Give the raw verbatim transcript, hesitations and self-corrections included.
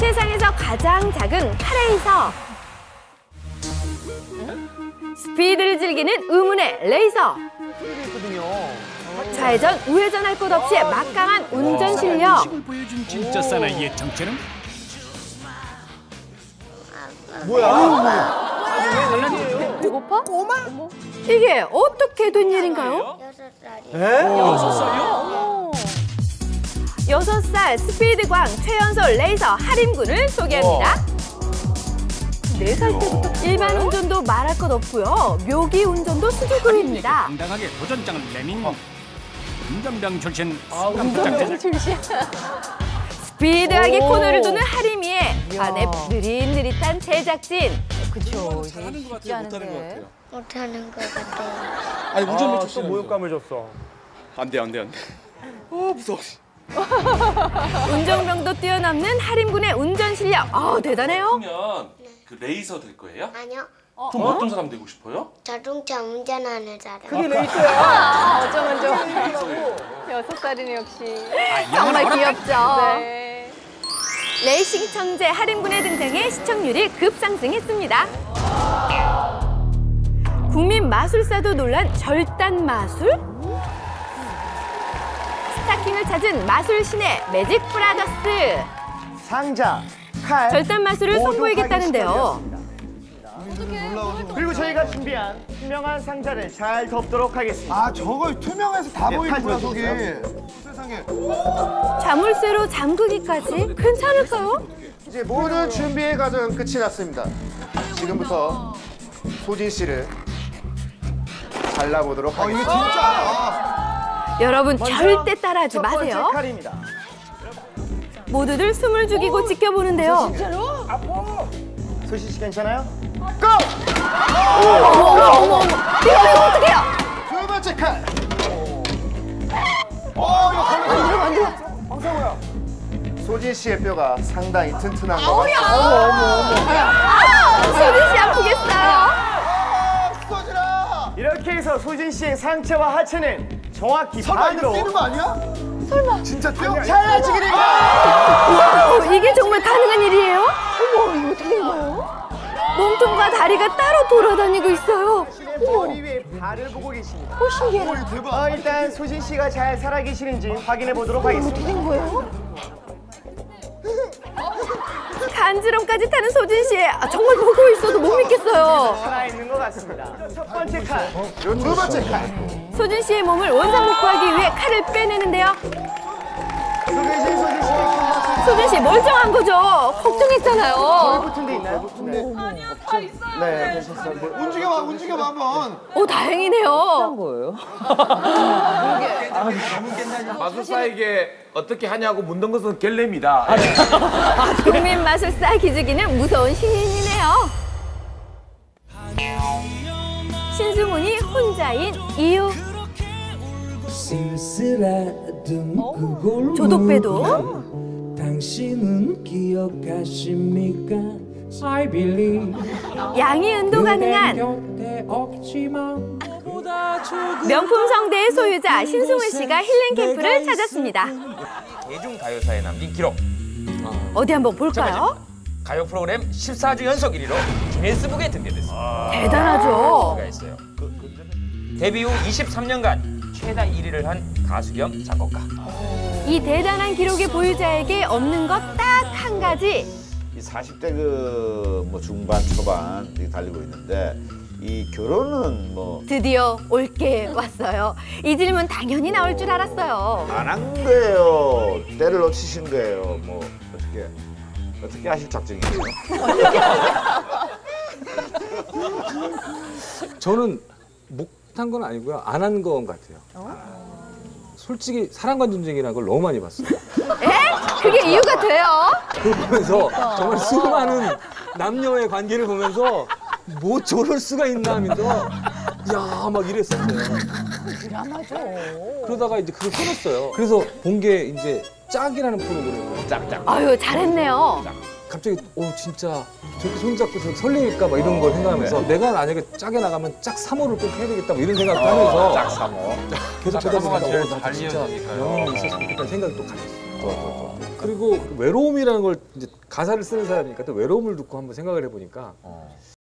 세상에서 가장 작은 카레이서. 스피드를 즐기는 의문의 레이서. 좌회전, 우회전 할 것 없이 막강한 운전 실력. 보여준 진짜 사나이의 정체는? 뭐야? 배고파? 꼬마? 이게 어떻게 된 일인가요? 여섯 살이요? 여섯 살 스피드광 최연소 레이서 하림군을 소개합니다. 네 살 때부터 일반 운전도 말할 것 없고요. 묘기 운전도 수두급입니다. 당당하게 도전장을 내민 운전병 출신 아, 운전병 출신. 스피드하게 코너를 도는 하림이의 안에 느릿느릿한 제작진. 그쵸. 이게 쉽지 않은데. 못하는 것 같아요. 아니 운전면허 또 모욕감을 줬어. 안돼 안돼 안돼. 어 무서워. 운전병도 뛰어넘는 하림군의 운전 실력. 아 대단해요. 그러면 그 레이서 될 거예요? 아니요. 그럼 어떤 사람 되고 싶어요? 자동차 운전하는 사람. 그게 레이서야. 아, 어쩌면 좀. 여섯 살이네, 역시. 정말 귀엽죠. 네. 레이싱 천재 하림군의 등장에 시청률이 급상승했습니다. 국민 마술사도 놀란 절단 마술? 스타킹을 찾은 마술 신의 매직 브라더스. 상자, 칼. 절단 마술을 모두 선보이겠다는데요. 그리고 저희가 준비한 투명한 상자를 잘 덮도록 하겠습니다. 아 저걸 투명해서 다 네, 보이는구나 속이. 보여주세요. 세상에. 자물쇠로 잠그기까지 괜찮을까요? 이제 모든 준비의 과정은 끝이 났습니다. 지금부터 소진 씨를 잘라보도록 아 이게 하겠습니다. 진짜. 여러분 먼저 절대 따라하지 첫 번째 마세요. 칼입니다. 모두들 숨을 죽이고 지켜보는데요. 진짜로? 소진 씨 괜찮아요? 고! 어머 어머 어머 어머. 이거 이거 어떡해요? 두 번째 칼. 어 이거 걸렸어. 황사고야. 소진 씨의 뼈가 상당히 튼튼한 것 같아요. 어머 어머 어머. 아, 소진 씨 아프겠어요. 소진아. 이렇게 해서 소진 씨의 상체와 하체는 정확히 설마 이거 반으로. 뛰는 거 아니야? 설마. 진짜 뛰어? 잘라지기를. 와우, 이게 정말 가능한 일이에요? 어머, 이거 어떻게 된 거예요? 몸통과 다리가 따로 돌아다니고 있어요. 머리 위에 발을 보고 계십니다. 오, 신기해. 오, 이거 대박. 어, 일단 소진 씨가 잘 살아계시는지 확인해 보도록 하겠습니다. 어떻게 된 거예요? 간지럼까지 타는 소진 씨. 아, 정말 보고 있어도 못 믿겠어요. 살아있는 것 같습니다. 첫 번째 칼, 두 번째 칼. 소진 씨의 몸을 원상복구하기 위해 칼을 빼내는데요. 소개신 소진 씨. 소진 씨 멀쩡한 거죠? 걱정했잖아요. 붙은 데 있나요? 네. 아니요, 다 있어요. 네, 되셨어요. 움직여봐, 움직여봐 한번. 오, 다행이네요. 거예요? 마술사에게 어떻게 하냐고 묻는 것은 결례입니다. 국민 마술사 기죽이는 무서운 신인이네요. 신승훈이 혼자인 이유. 조독배도 당신은 기억하십니까? I believe 양이 운동 가능한 명품 성대의 소유자 신승훈 씨가 힐링 캠프를 찾았습니다. 대중가요사에 남긴 기록. 어디 한번 볼까요? 가요 프로그램 십사 주 연속 일 위로 기네스북에 등재됐습니다. 대단하죠. 있어요. 데뷔 후 이십삼 년간 최다 일 위를 한 가수 겸 작곡가. 이 대단한 기록의 보유자에게 없는 것 딱 한 가지. 이 사십 대 그 뭐 중반 초반 이렇게 달리고 있는데 이 결혼은 뭐 드디어 올게 왔어요. 이 질문 당연히 나올 줄 알았어요. 안 한 거예요. 때를 놓치신 거예요. 뭐 어떻게 어떻게 하실 작정이에요? 저는 못한 건 아니고요. 안 한 건 같아요. 어? 솔직히 사랑과 전쟁이라는 걸 너무 많이 봤어요. 에? 그게 이유가 돼요? 그걸 보면서 정말 수많은 남녀의 관계를 보면서 뭐 저럴 수가 있나 하면서 야 막 이랬었어요. 드라마죠. 그러다가 이제 그걸 끊었어요. 그래서 본 게 이제 짝이라는 프로그램을 짝짝. 아유 잘했네요. 갑자기 어 진짜 저렇게 손잡고 저렇게 설레일까 막 이런 걸 생각하면서 네. 내가 만약에 짝에 나가면 짝 삼 호를 꼭 해야 되겠다 뭐 이런 생각도 하면서 짝 삼 호. 계속 짝 보다 삼 호가 보니까 제일 어, 나도 잘 진짜 이어지니까요. 영혼이 있었으면 좋겠다는 생각이 또 가졌어요. 그리고 그 외로움이라는 걸 이제 가사를 쓰는 사람이니까 또 외로움을 듣고 한번 생각을 해보니까